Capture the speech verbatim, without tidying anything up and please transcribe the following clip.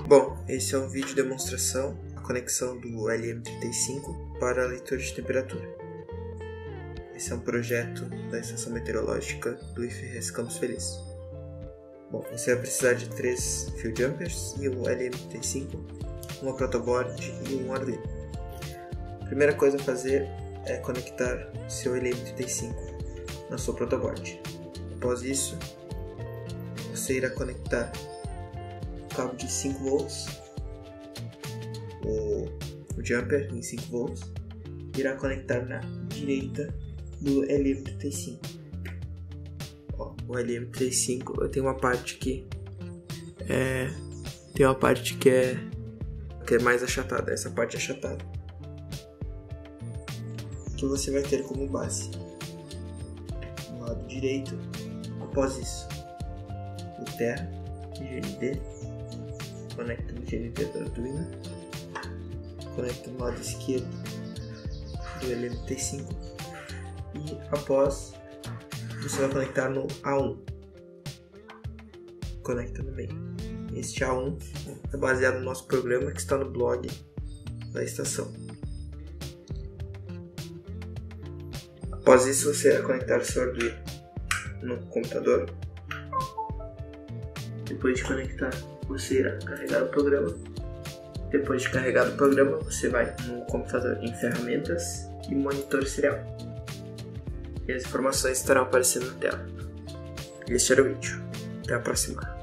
Bom, esse é um vídeo de demonstração, a conexão do L M trinta e cinco para a leitura de temperatura. Esse é um projeto da Estação Meteorológica do I F R S Campos Feliz. Bom, você vai precisar de três field jumpers e um L M trinta e cinco, uma protoboard e um Arduino. A primeira coisa a fazer é conectar seu L M trinta e cinco na sua protoboard. Após isso, você irá conectar o cabo de cinco volts, o, o jumper em cinco volts, irá conectar na direita do L M trinta e cinco. Ó, o L M trinta e cinco, eu tenho uma parte que é tem uma parte que é que é mais achatada, essa parte é achatada, que você vai ter como base no lado direito. Após isso, o Terra G N D, conecta no G N D do Arduino, conecta no lado esquerdo do L M trinta e cinco e após você vai conectar no A um, conecta no meio. Este A um é baseado no nosso programa que está no blog da estação. Após isso, você vai conectar o seu Arduino no computador. Depois de conectar, você irá carregar o programa. Depois de carregar o programa, você vai no computador em ferramentas e monitor serial. E as informações estarão aparecendo na tela. Este era o vídeo. Até a próxima.